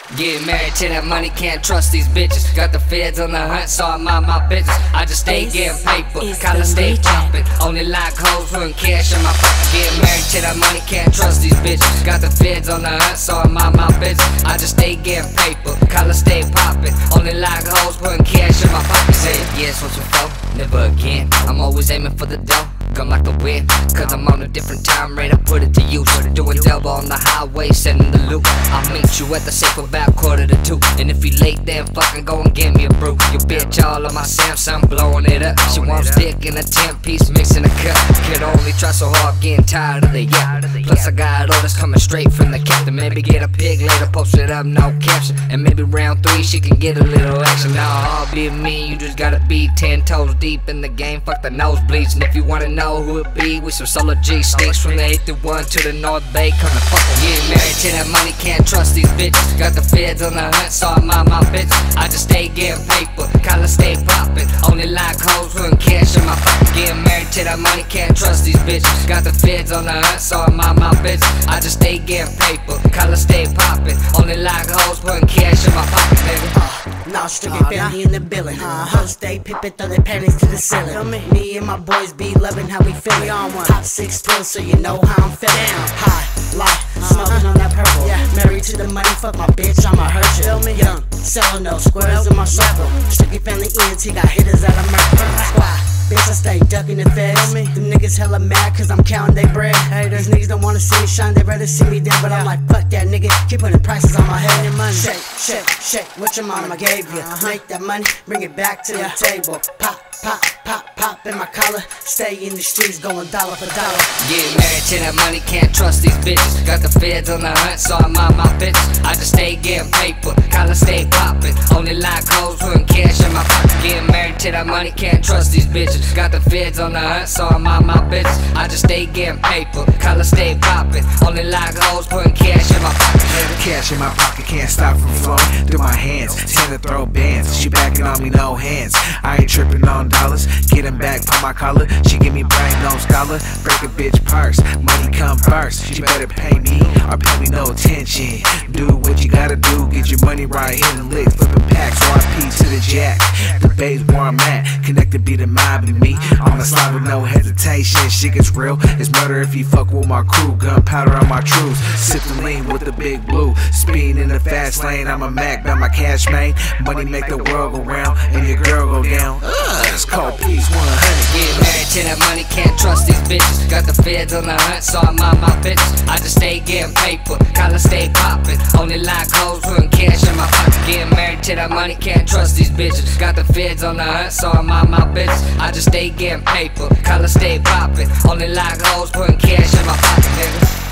Get married to that money, can't trust these bitches. Got the feds on the hunt, so I mind my business. I just stay getting paper, collar stay poppin'. Only like hoes, putting cash in my pocket. Get married to that money, can't trust these bitches. Got the feds on the hunt, so I mind my business. I just stay getting paper, collar stay poppin'. Only like hoes, putting cash in my pocket. Say yes once before, never again. I'm always aiming for the dough, come like a win. Cause I'm on a different time rate, I put it to use. Doing double on the highway, sending the loop. I'll meet you at the safe about 1:45. And if you late, then fucking go and get me a brew. Your bitch all on my Samsung, blowing it up. She wants dick in a 10-piece, mixing a cup. Could only try so hard, getting tired of the yap. Plus I got orders coming straight from the captain. Maybe get a pig later, post it up, no caption. And maybe round 3 she can get a little action. Now all be me, you just gotta be 10 toes deep in the game. Fuck the nosebleeds. And if you wanna know who it be, with some solo G sneaks from the 831 to the North Bay, come to fuck. Get married to that money, can't trust these bitches. Got the feds on the hunt, so I mind my business. I just stay getting paper, collar stay poppin'. Only like hoes, putting cash in my pocket. Getting married to that money, can't trust these bitches. Got the feds on the hunt, so I mind my business. I just stay getting paper, collar stay poppin'. Only like hoes, putting cash in my pocket, baby. Now strictly family in the building. Hoes stay pippin', throw their panties to the ceiling. Me and my boys be loving how we feel it. Top 6 pills, so you know how I'm feeling. High, life, smoking on that purple. Married to the money, fuck my bitch, I'ma hurt you. Young, selling no squares in my circle. Strictly family ENT, got hitters out of murder squad. Bitch, I stay ducking the feds. Them niggas hella mad cause I'm counting they bread. Haters, niggas don't wanna see me shine, they rather see me down. But I'm like, fuck that nigga, keep putting prices on my head. Shake, shake, shake, what your mama gave you. Make that money, bring it back to the table. Pop, pop, pop, pop in my collar. Stay in the streets, going dollar for dollar. Get married to that money, can't trust these bitches. Got the feds on the hunt, so I mind my business. I just stay getting paper, collar stay poppin'. Only like hoes, putting cash in my pocket. Get married to that money, can't trust these bitches. Got the feds on the hunt, so I mind my business. I just stay getting paper, collar stay poppin'. Only like hoes, putting cash in my pocket. Cash in my pocket, can't stop from flowing through my hands. Tend to throw bands, she backing on me, no hands. I ain't tripping on dollars, getting back on my collar. She give me brain, no scholar, break a bitch purse. Money come first, she better pay me or pay me no attention. Do what you gotta do, get your money right, hitting licks, flipping packs, RP to the jack. The bay's where I'm at, connected be the mob and me. On the slide with no hesitation, shit gets real. It's murder if you fuck with my crew, gunpowder on my troops. Sip the lean with the big blue, speeding in the fast lane. I'm a Mac, by my cash main. Money make the world go round, and your girl go down. It's called Peace 100. Get married to that money, can't trust these bitches. Got the feds on the hunt, so I mind my business. I just stay getting paper, collar stay poppin'. Only like hoes, putting cash in my pocket. Getting married to that money, can't trust these bitches. Got the feds on the hunt, so I mind my business. I just stay getting paper, collar stay poppin'. Only like hoes, putting cash in my pocket, nigga.